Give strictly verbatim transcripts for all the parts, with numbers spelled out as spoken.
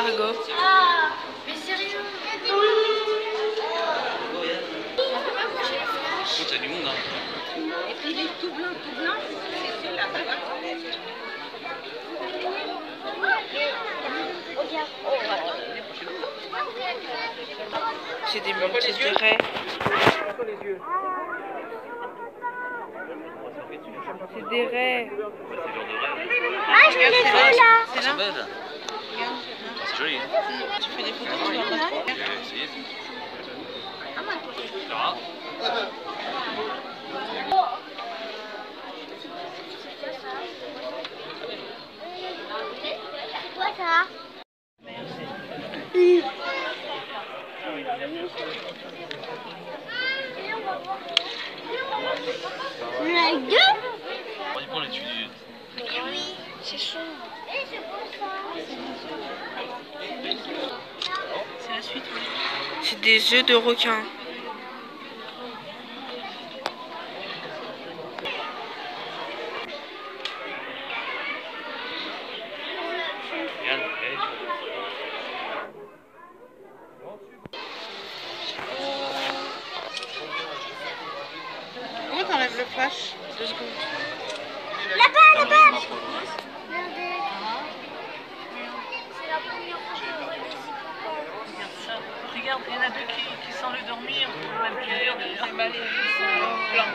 Margot. Ah, mais sérieux? Il y a du monde, hein. Et puis il est tout blanc, tout blanc. C'est là. C'est des multitirets. C'est des raies. Ah, je l'ai vu là. C'est là. C'est joli, hein. Tu fais des photos, tu vas pas trop. Je vais essayer. Clara. C'est quoi ça? On en a eu deux? On va prendre les tuyaux. Oui, c'est chaud. Et c'est pour ça. C'est la suite. C'est des œufs de requin. Regarde, regarde. Comment t'enlèves le flash? Deux secondes. Là-bas, là-bas. Regardez. C'est la première fois que je vois des Regarde ça. Regarde, il y en a deux qui, qui sont allés dormir. C'est mal, ils sont blancs.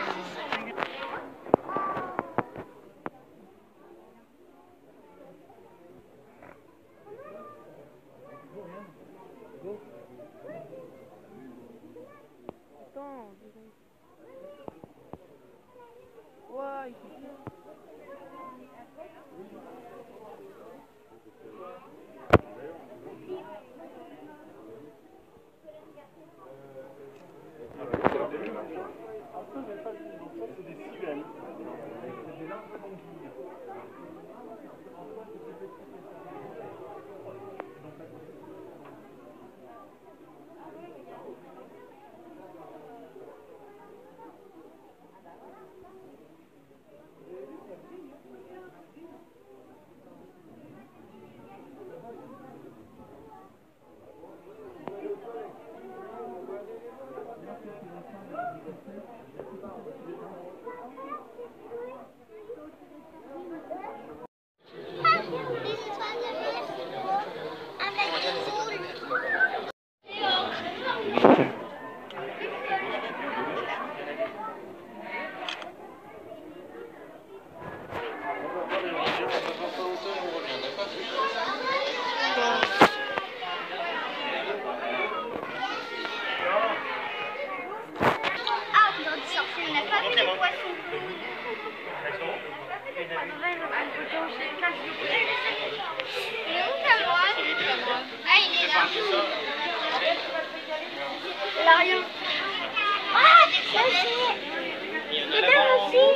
L'Arion. Ah, ça c'est. Madame aussi.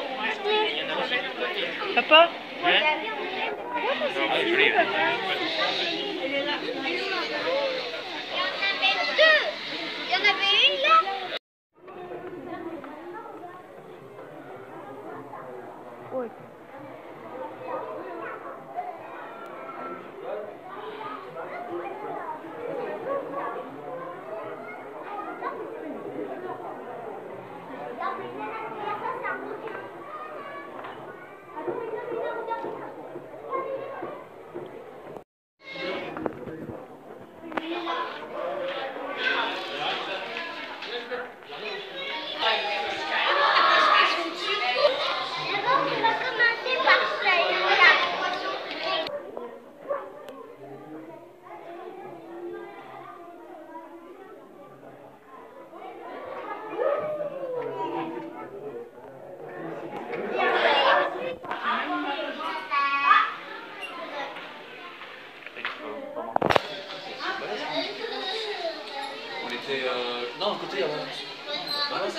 Papa? Ouais. Ah, joli. Il y en avait deux. Il y en avait une là. Oui. On était. Euh... Non, à côté avant. Voilà.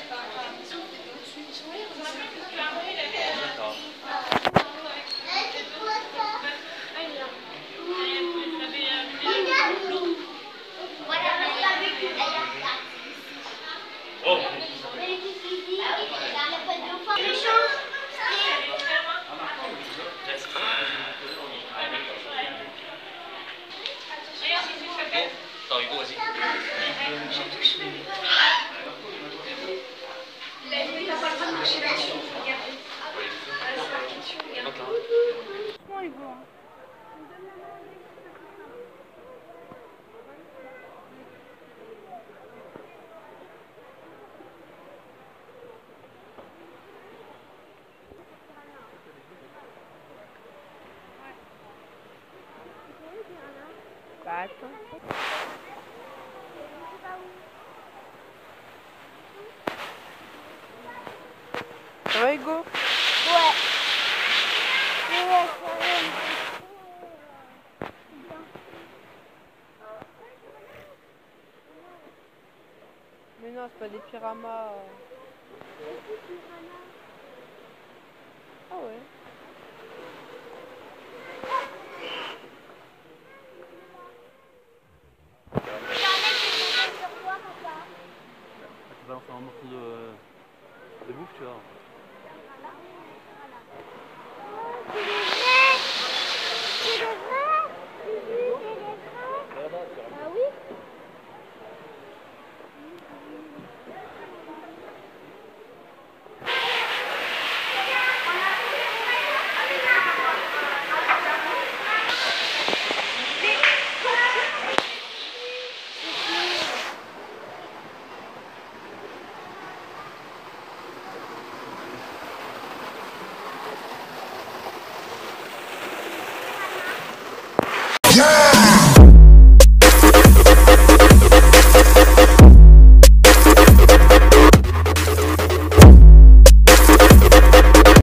D'accord. Oh. Attends. Ça va, Hugo? Ouais. Ouais, ça va. Mais non, c'est pas des pyramas. Ah ouais.